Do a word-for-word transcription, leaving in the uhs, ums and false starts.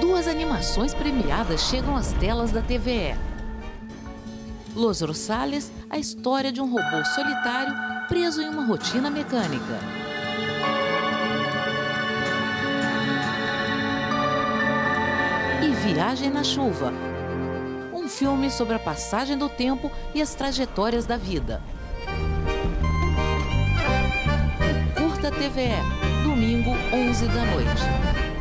Duas animações premiadas chegam às telas da T V E. Los Rosales, a história de um robô solitário preso em uma rotina mecânica. E Viagem na Chuva, um filme sobre a passagem do tempo e as trajetórias da vida. Curta T V E, domingo, onze da noite.